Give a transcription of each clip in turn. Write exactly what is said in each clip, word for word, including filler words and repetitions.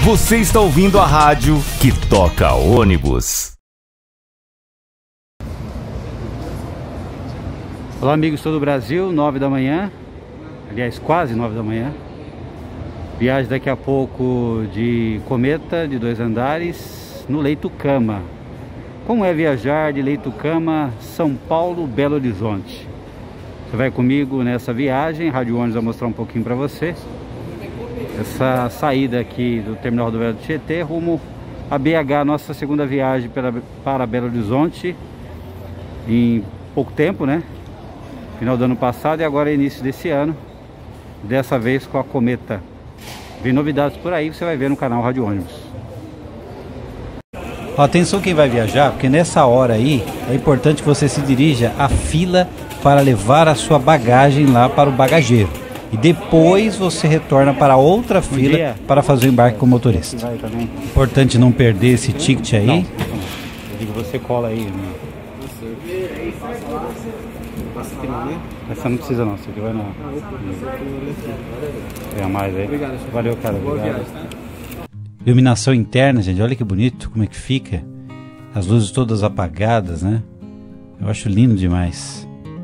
Você está ouvindo a rádio que toca ônibus. Olá, amigos de todo o Brasil, nove da manhã, aliás, quase nove da manhã. Viagem daqui a pouco de Cometa, de dois andares, no Leito Cama. Como é viajar de Leito Cama, São Paulo, Belo Horizonte? Você vai comigo nessa viagem, a Rádio Ônibus vai mostrar um pouquinho para você. Essa saída aqui do Terminal Rodoviário do Tietê, rumo a B H, nossa segunda viagem para, para Belo Horizonte, em pouco tempo, né? Final do ano passado e agora início desse ano, dessa vez com a Cometa. Vem novidades por aí, você vai ver no canal Rádio Ônibus. Atenção quem vai viajar, porque nessa hora aí é importante que você se dirija à fila para levar a sua bagagem lá para o bagageiro. E depois você retorna para outra fila para fazer o embarque com o motorista. Importante não perder esse ticket aí. Não, não. Eu digo, você cola aí, né? Essa não precisa não, essa aqui vai na... Tem a mais aí. Valeu, cara. Obrigado. Iluminação interna, gente, olha que bonito, como é que fica. As luzes todas apagadas, né? Eu acho lindo demais.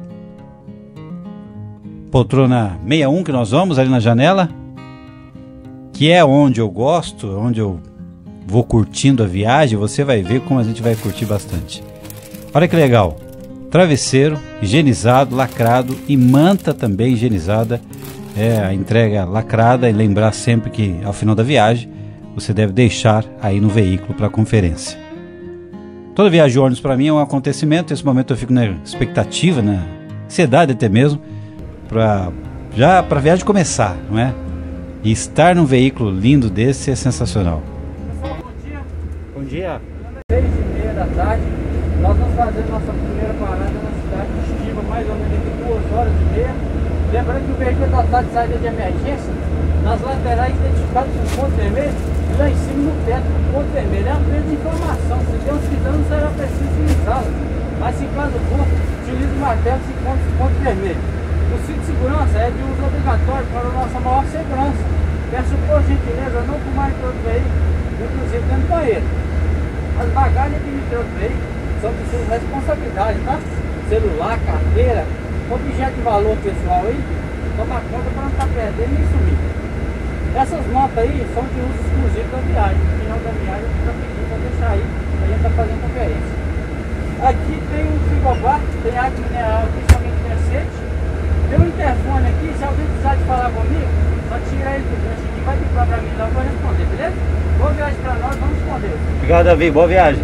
Poltrona sessenta e um que nós vamos ali na janela, que é onde eu gosto, onde eu vou curtindo a viagem. Você vai ver como a gente vai curtir bastante. Olha que legal. Travesseiro higienizado, lacrado e manta também higienizada. É a entrega lacrada, e lembrar sempre que ao final da viagem você deve deixar aí no veículo para conferência. Toda viagem de ônibus para mim é um acontecimento. Nesse momento eu fico na expectativa, na ansiedade até mesmo, para já para a viagem começar, não é? E estar num veículo lindo desse é sensacional. Pessoal, bom dia. Bom dia. seis e meia da tarde. Nós vamos fazer nossa primeira parada na cidade de Estiva, mais ou menos entre duas horas e meia. Lembrando que o veículo está dotado de saída de emergência, nas laterais identificadas com ponto vermelho, e lá em cima no teto com ponto vermelho. É uma grande informação, se Deus quiser não será preciso utilizá-la, mas se caso for, utilize o martelo se encontra com ponto vermelho. O cinto de segurança é de uso obrigatório para a nossa maior segurança. Peço por gentileza não fumar em todo o veículo, inclusive dentro do banheiro. As bagagens que me deu do veículo são de sua responsabilidade, tá? Celular, carteira, objeto de valor pessoal aí, toma conta para não estar perdendo nem sumir. Essas motos aí são de uso exclusivo da viagem. No final da viagem, eu vou pedir para deixar aí, a gente está fazendo conferência. Aqui tem um frigobar, tem água mineral aqui, se alguém tiver sede. Tem um interfone aqui, se alguém precisar de falar comigo, só tira ele do gancho aqui, vai ligar para mim lá, eu vou responder, beleza? Boa viagem para nós, vamos responder. Obrigado, Davi, boa viagem.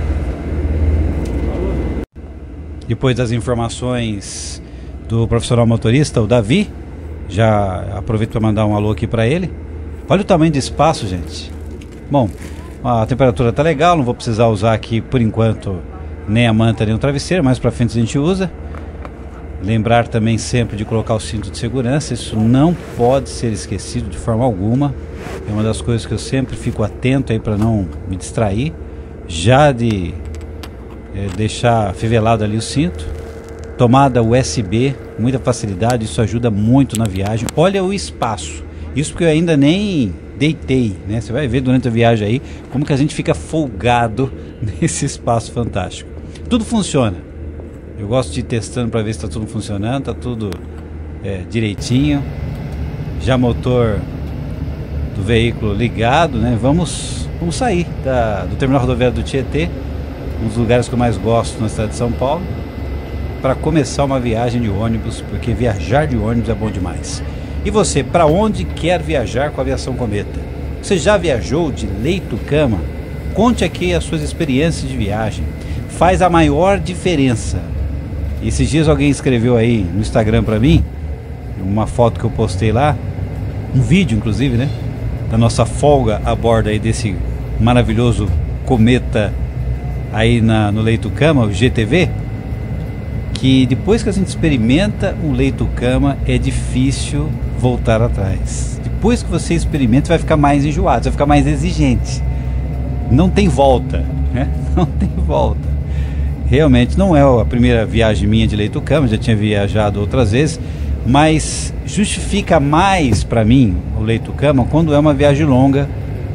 Depois das informações do profissional motorista, o Davi, já aproveito para mandar um alô aqui para ele. Olha o tamanho do espaço, gente. Bom, a temperatura tá legal, não vou precisar usar aqui por enquanto nem a manta nem o travesseiro, mais para frente a gente usa. Lembrar também sempre de colocar o cinto de segurança, isso não pode ser esquecido de forma alguma. É uma das coisas que eu sempre fico atento aí para não me distrair. Já de é, deixar fivelado ali o cinto. Tomada U S B, muita facilidade, isso ajuda muito na viagem. Olha o espaço, isso porque eu ainda nem deitei, né? Você vai ver durante a viagem aí como que a gente fica folgado nesse espaço fantástico. Tudo funciona. Eu gosto de ir testando para ver se está tudo funcionando, está tudo é, direitinho. Já motor do veículo ligado, né? Vamos, vamos sair da, do Terminal Rodoviário do Tietê, um dos lugares que eu mais gosto na cidade de São Paulo, para começar uma viagem de ônibus, porque viajar de ônibus é bom demais. E você, para onde quer viajar com a Aviação Cometa? Você já viajou de Leito Cama? Conte aqui as suas experiências de viagem. Faz a maior diferença. Esses dias alguém escreveu aí no Instagram para mim, uma foto que eu postei lá, um vídeo inclusive, né, da nossa folga a bordo aí desse maravilhoso Cometa aí na, no Leito Cama, o G T V, que depois que a gente experimenta o Leito Cama é difícil voltar atrás. Depois que você experimenta, vai ficar mais enjoado, vai ficar mais exigente. Não tem volta, né? Não tem volta. Realmente não é a primeira viagem minha de Leito Cama, já tinha viajado outras vezes, mas justifica mais para mim o Leito Cama quando é uma viagem longa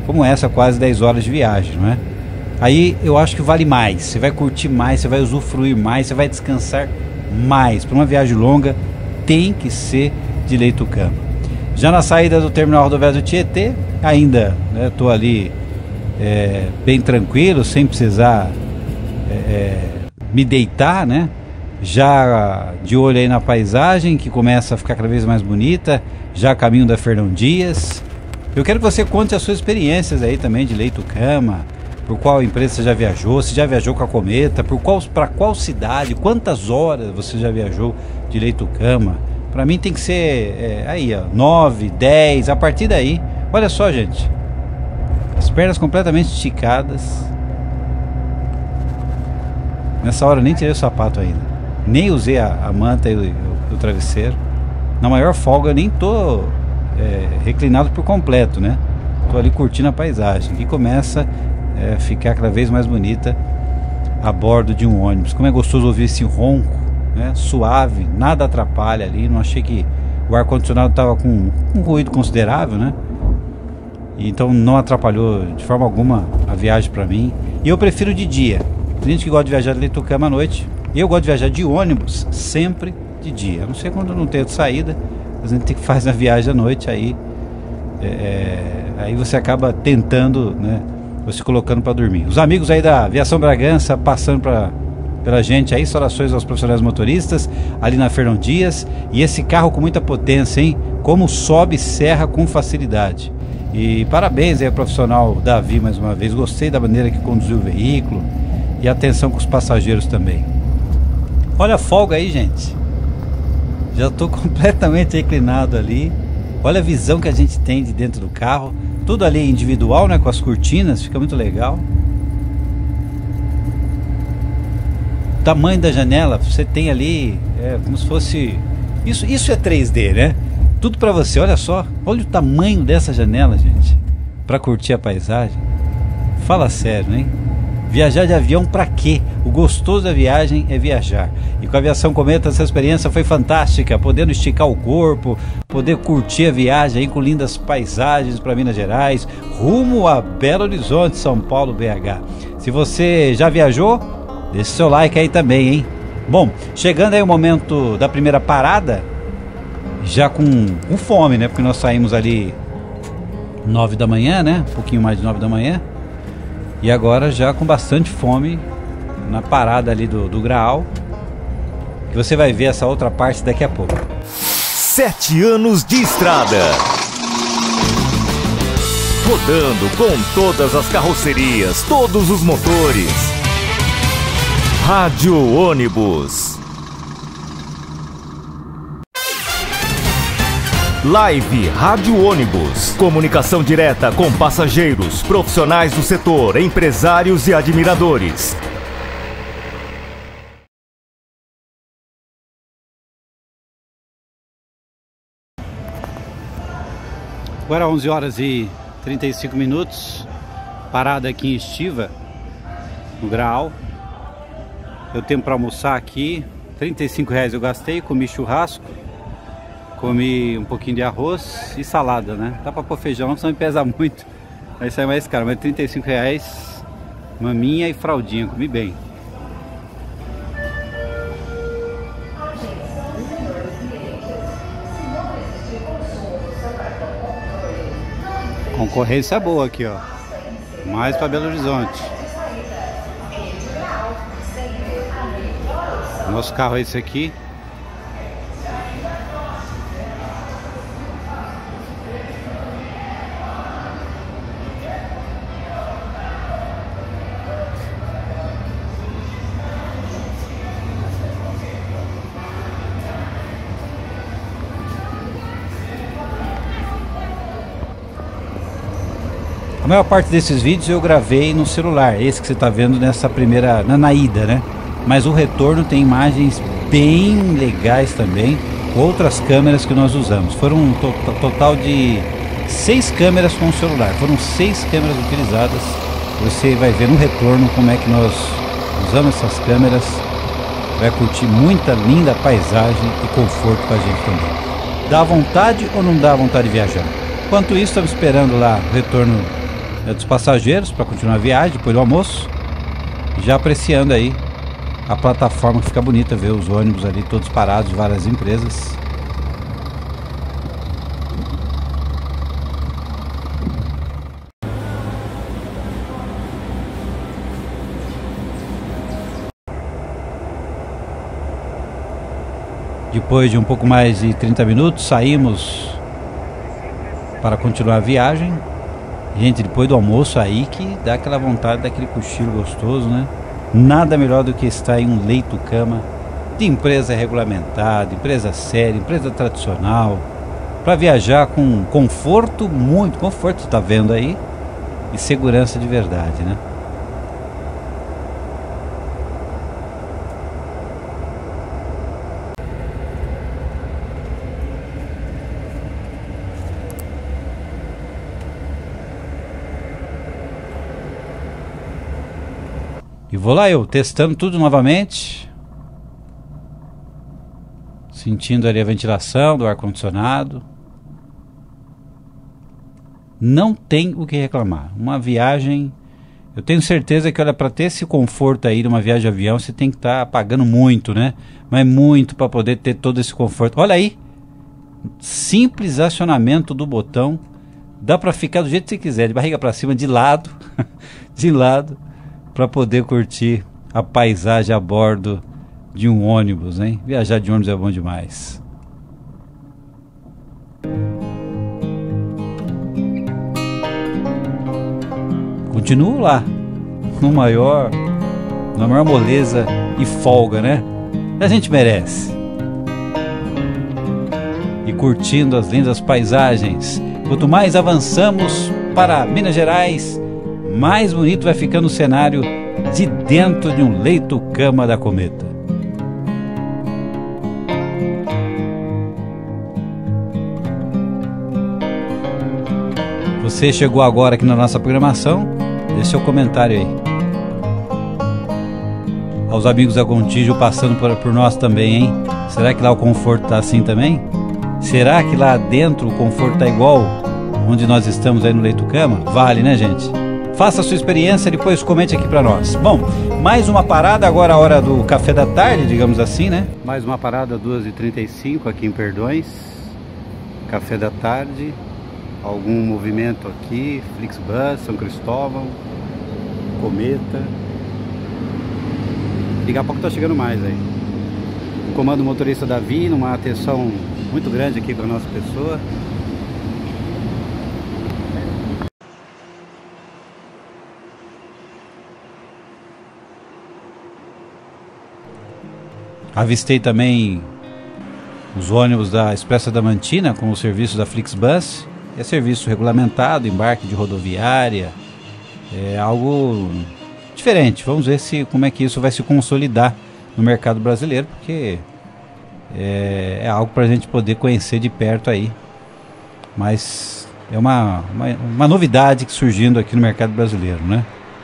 como essa, quase dez horas de viagem, não é? Aí eu acho que vale mais, você vai curtir mais, você vai usufruir mais, você vai descansar mais. Para uma viagem longa tem que ser de leito-cama. Já na saída do terminal rodoviário do Tietê, ainda estou, né, ali é, bem tranquilo, sem precisar é, é, me deitar, né? Já de olho aí na paisagem, que começa a ficar cada vez mais bonita, já a caminho da Fernão Dias. Eu quero que você conte as suas experiências aí também de leito-cama, por qual empresa você já viajou, se já viajou com a Cometa, por qual, para qual cidade, quantas horas você já viajou de leito-cama. Para mim tem que ser é, aí, ó, nove, dez, a partir daí. Olha só, gente, as pernas completamente esticadas. Nessa hora eu nem tirei o sapato ainda, nem usei a, a manta e o, o, o travesseiro. Na maior folga eu nem tô é, reclinado por completo, né? Tô ali curtindo a paisagem e começa a é, ficar cada vez mais bonita a bordo de um ônibus. Como é gostoso ouvir esse ronco, né? Suave, nada atrapalha ali. Não achei que o ar-condicionado tava com um ruído considerável, né? E então não atrapalhou de forma alguma a viagem para mim. E eu prefiro de dia. Tem gente que gosta de viajar de leito-cama à noite. Eu gosto de viajar de ônibus sempre de dia. A não ser quando não tem saída, a gente tem que fazer a viagem à noite, aí é, aí você acaba tentando, né, você colocando para dormir. Os amigos aí da Aviação Bragança passando pra, pela gente aí, saudações aos profissionais motoristas ali na Fernão Dias. E esse carro com muita potência, hein? Como sobe serra com facilidade. E parabéns aí ao profissional Davi mais uma vez. Gostei da maneira que conduziu o veículo e atenção com os passageiros também. Olha a folga aí, gente. Já estou completamente reclinado ali. Olha a visão que a gente tem de dentro do carro. Tudo ali individual, né? Com as cortinas, fica muito legal. O tamanho da janela, você tem ali, é como se fosse... Isso, isso é três D, né? Tudo para você, olha só. Olha o tamanho dessa janela, gente. Para curtir a paisagem. Fala sério, hein? Viajar de avião pra quê? O gostoso da viagem é viajar. E com a Aviação Cometa essa experiência foi fantástica, podendo esticar o corpo, poder curtir a viagem aí com lindas paisagens para Minas Gerais, rumo a Belo Horizonte, São Paulo, B H. Se você já viajou, deixe seu like aí também, hein? Bom, chegando aí o momento da primeira parada, já com, com fome, né? Porque nós saímos ali nove da manhã, né? Um pouquinho mais de nove da manhã. E agora já com bastante fome na parada ali do, do Graal, que você vai ver essa outra parte daqui a pouco. Sete anos de estrada, rodando com todas as carrocerias, todos os motores. Rádio Ônibus. Live Rádio Ônibus. Comunicação direta com passageiros, profissionais do setor, empresários e admiradores. Agora onze horas e trinta e cinco minutos. Parada aqui em Estiva, no Graal. Eu tenho para almoçar aqui. trinta e cinco reais eu gastei, comi churrasco. Comi um pouquinho de arroz e salada, né? Dá pra pôr feijão, senão me pesa muito. Vai sair mais caro, mas trinta e cinco reais, maminha e fraldinha, comi bem. Concorrência boa aqui, ó. Mais pra Belo Horizonte. Nosso carro é esse aqui. A maior parte desses vídeos eu gravei no celular, esse que você está vendo nessa primeira, na, na ida, né? Mas o retorno tem imagens bem legais também, outras câmeras que nós usamos. Foram um to total de seis câmeras com o celular, foram seis câmeras utilizadas. Você vai ver no retorno como é que nós usamos essas câmeras. Vai curtir muita linda paisagem e conforto com a gente também. Dá vontade ou não dá vontade de viajar? Enquanto isso, estamos esperando lá o retorno é dos passageiros para continuar a viagem depois do almoço. Já apreciando aí a plataforma, que fica bonita ver os ônibus ali todos parados de várias empresas. Depois de um pouco mais de trinta minutos, saímos para continuar a viagem. Gente, depois do almoço aí que dá aquela vontade daquele cochilo gostoso, né? Nada melhor do que estar em um leito-cama de empresa regulamentada, empresa séria, empresa tradicional, para viajar com conforto, muito conforto, você tá vendo aí, e segurança de verdade, né? E vou lá eu, testando tudo novamente. Sentindo ali a ventilação do ar-condicionado. Não tem o que reclamar. Uma viagem... Eu tenho certeza que, olha, para ter esse conforto aí de uma viagem de avião, você tem que estar tá pagando muito, né? Mas muito para poder ter todo esse conforto. Olha aí! Simples acionamento do botão. Dá para ficar do jeito que você quiser. De barriga para cima, de lado. De lado. Para poder curtir a paisagem a bordo de um ônibus, hein? Viajar de ônibus é bom demais. Continuo lá, no maior, na maior moleza e folga, né? A gente merece. E curtindo as lindas paisagens. Quanto mais avançamos para Minas Gerais, mais bonito vai ficando o cenário de dentro de um leito-cama da Cometa. Você chegou agora aqui na nossa programação, deixe seu comentário aí. Aos amigos da Contígio passando por, por nós também, hein? Será que lá o conforto tá assim também? Será que lá dentro o conforto tá igual onde nós estamos aí no leito-cama? Vale, né, gente? Faça a sua experiência e depois comente aqui pra nós. Bom, mais uma parada, agora a hora do café da tarde, digamos assim, né? Mais uma parada, duas e trinta e cinco aqui em Perdões. Café da tarde. Algum movimento aqui, Flixbus, São Cristóvão, Cometa. Daqui a pouco tá chegando mais aí. O comando motorista Davi, numa atenção muito grande aqui para a nossa pessoa. Avistei também os ônibus da Expressa Adamantina com o serviço da Flixbus. É serviço regulamentado, embarque de rodoviária. É algo diferente. Vamos ver se, como é que isso vai se consolidar no mercado brasileiro, porque é, é algo para a gente poder conhecer de perto aí. Mas é uma, uma, uma novidade que surgindo aqui no mercado brasileiro, né?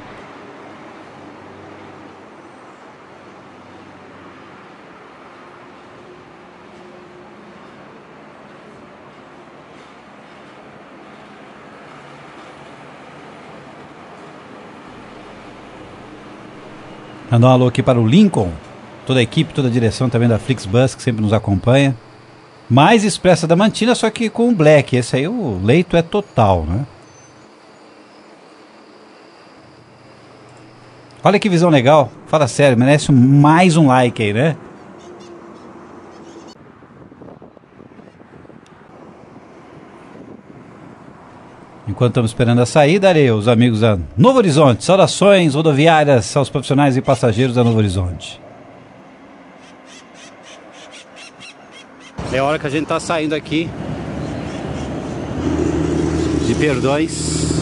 Mandar um alô aqui para o Lincoln, toda a equipe, toda a direção também da Flixbus, que sempre nos acompanha. Mais Expressa Adamantina, só que com o Black. Esse aí o leito é total, né? Olha que visão legal. Fala sério, merece mais um like aí, né? Enquanto estamos esperando a saída, ali, os amigos da Novo Horizonte. Saudações rodoviárias aos profissionais e passageiros da Novo Horizonte. É a hora que a gente está saindo aqui de Perdões.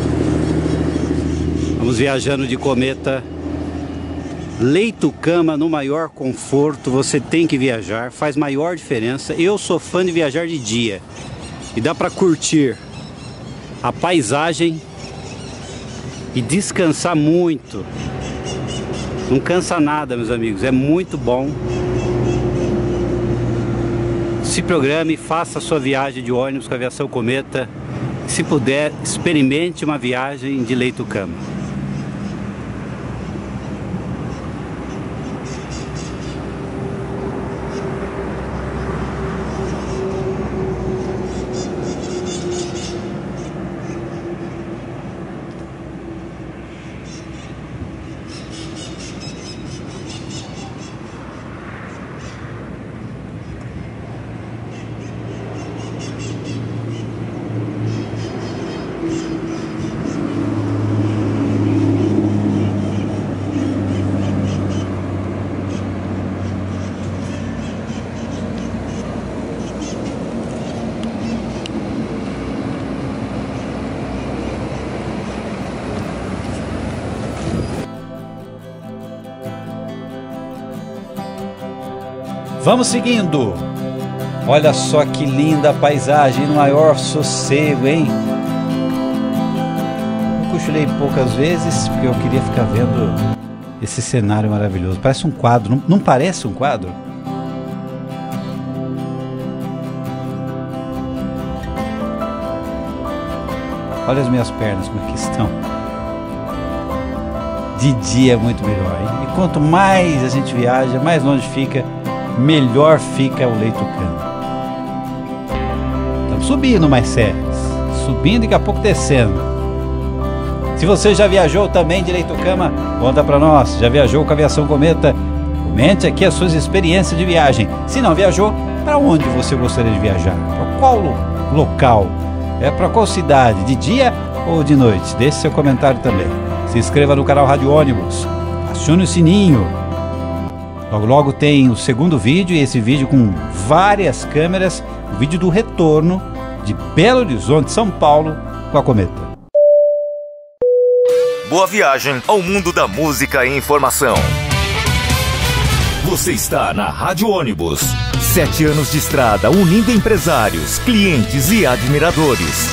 Vamos viajando de Cometa. Leito-cama no maior conforto. Você tem que viajar, faz maior diferença. Eu sou fã de viajar de dia. E dá para curtir a paisagem e descansar muito. Não cansa nada, meus amigos, é muito bom. Se programe, faça a sua viagem de ônibus com a Aviação Cometa Se puder, experimente uma viagem de leito-cama. Vamos seguindo. Olha só que linda a paisagem, no maior sossego, hein? Eu cochilei poucas vezes porque eu queria ficar vendo esse cenário maravilhoso. Parece um quadro, não, não parece um quadro? Olha as minhas pernas como é que estão. De dia é muito melhor, hein? E quanto mais a gente viaja, mais longe fica, melhor fica o leito-cama. Estamos subindo mais sérios, subindo e daqui a pouco descendo. Se você já viajou também de leito-cama, conta pra nós. Já viajou com a Aviação Cometa? Comente aqui as suas experiências de viagem. Se não viajou, para onde você gostaria de viajar? Para qual local? É para qual cidade? De dia ou de noite? Deixe seu comentário também. Se inscreva no canal Rádio Ônibus. Acione o sininho. Logo logo tem o segundo vídeo, e esse vídeo com várias câmeras, o vídeo do retorno de Belo Horizonte, São Paulo, com a Cometa. Boa viagem ao mundo da música e informação. Você está na Rádio Ônibus. Sete anos de estrada unindo empresários, clientes e admiradores.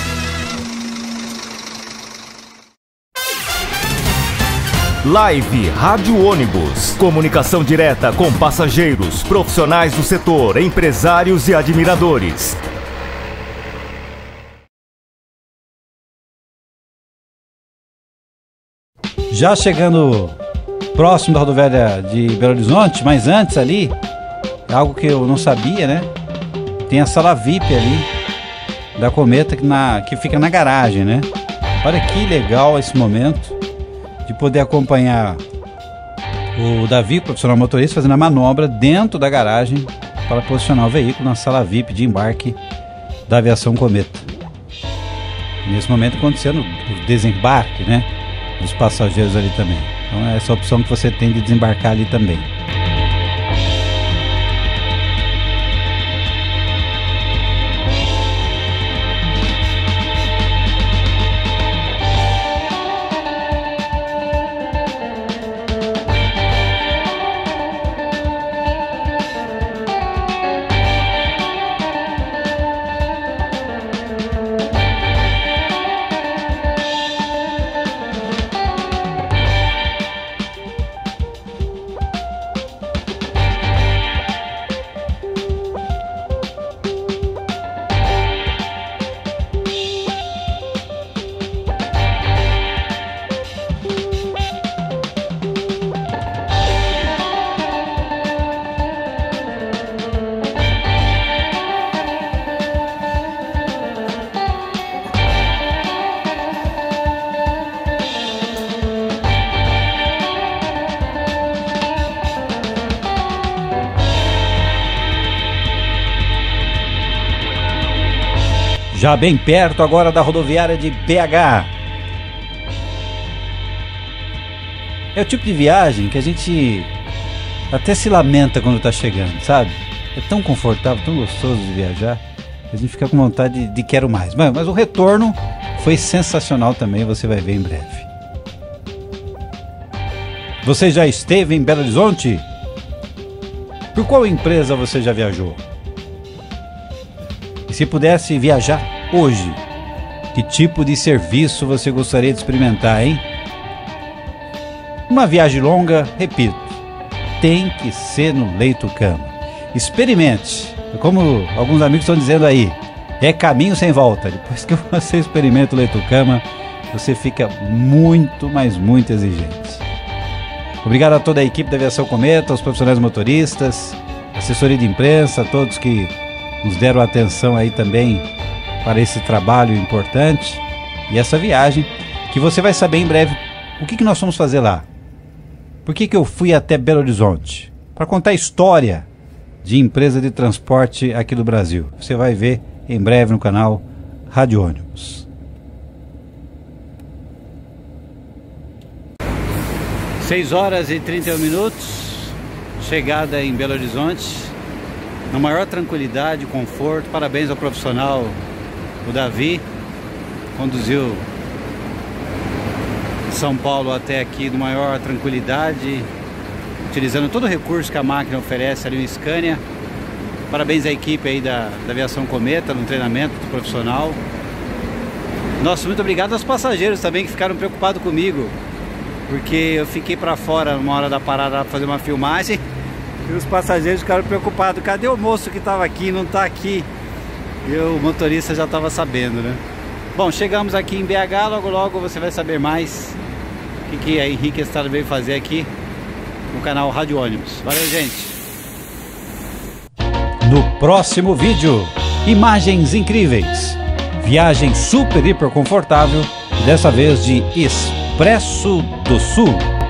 Live Rádio Ônibus. Comunicação direta com passageiros, profissionais do setor, empresários e admiradores. Já chegando próximo da rodoviária de Belo Horizonte, mas antes ali, algo que eu não sabia, né? Tem a sala V I P ali da Cometa que, na, que fica na garagem, né? Olha que legal esse momento de poder acompanhar o Davi, o profissional motorista, fazendo a manobra dentro da garagem para posicionar o veículo na sala V I P de embarque da Aviação Cometa. Nesse momento acontecendo o desembarque, né, dos passageiros ali também. Então é essa opção que você tem de desembarcar ali também. Já bem perto agora da rodoviária de B H. É o tipo de viagem que a gente até se lamenta quando está chegando, sabe? É tão confortável, tão gostoso de viajar, que a gente fica com vontade de, de quero mais. Mas, mas o retorno foi sensacional também, você vai ver em breve. Você já esteve em Belo Horizonte? Por qual empresa você já viajou? E se pudesse viajar hoje, que tipo de serviço você gostaria de experimentar, hein? Uma viagem longa, repito, tem que ser no leito-cama. Experimente. Como alguns amigos estão dizendo aí, é caminho sem volta. Depois que você experimenta o leito cama, você fica muito, mas muito exigente. Obrigado a toda a equipe da Aviação Cometa, aos profissionais motoristas, assessoria de imprensa, todos que nos deram atenção aí também para esse trabalho importante e essa viagem, que você vai saber em breve o que, que nós vamos fazer lá. Por que, que eu fui até Belo Horizonte? Para contar a história de empresa de transporte aqui do Brasil. Você vai ver em breve no canal Rádio Ônibus. seis horas e trinta e um minutos, chegada em Belo Horizonte, na maior tranquilidade e conforto. Parabéns ao profissional, o Davi, conduziu São Paulo até aqui na maior tranquilidade, utilizando todo o recurso que a máquina oferece ali no Scania. Parabéns à equipe aí da, da Aviação Cometa, no treinamento do profissional. Nossa, muito obrigado aos passageiros também que ficaram preocupados comigo, porque eu fiquei para fora numa hora da parada para fazer uma filmagem e os passageiros ficaram preocupados. Cadê o moço que estava aqui? Não está aqui. E o motorista já estava sabendo, né? Bom, chegamos aqui em B H, logo logo você vai saber mais o que, que a Henrique Estrada veio fazer aqui no canal Rádio Ônibus. Valeu, gente! No próximo vídeo, imagens incríveis, viagem super hiper confortável, dessa vez de Expresso do Sul.